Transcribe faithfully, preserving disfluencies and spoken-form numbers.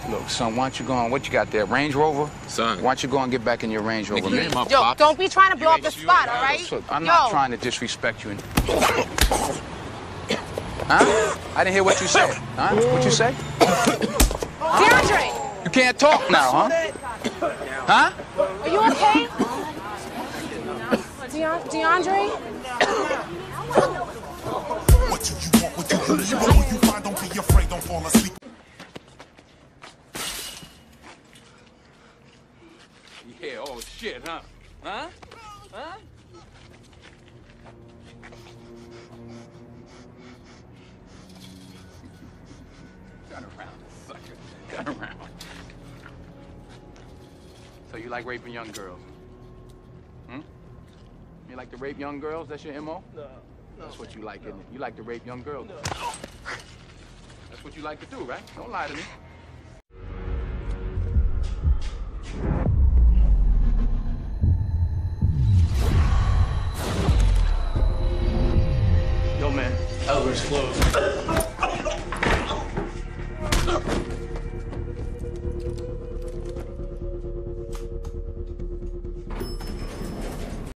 Look, son, why don't you go on? What you got there? Range Rover? Son. Why don't you go and get back in your Range Rover, man? Yo, pops. Don't be trying to blow up the spot, all right? Look, I'm Yo. not trying to disrespect you. Huh? I didn't hear what you said. Huh? What you say? DeAndre! You can't talk now, huh? Huh? Are you okay? De- DeAndre? What do you want? What do you need? What you find? Don't be afraid. Don't fall asleep. Yeah, oh shit, huh? Huh? Huh? Turn around, sucker. Turn around. So you like raping young girls? Hmm? You like to rape young girls? That's your M O? No. That's what you like, isn't it? You like to rape young girls? No. That's what you like to do, right? Don't lie to me. Yo, man. Elevator's closed.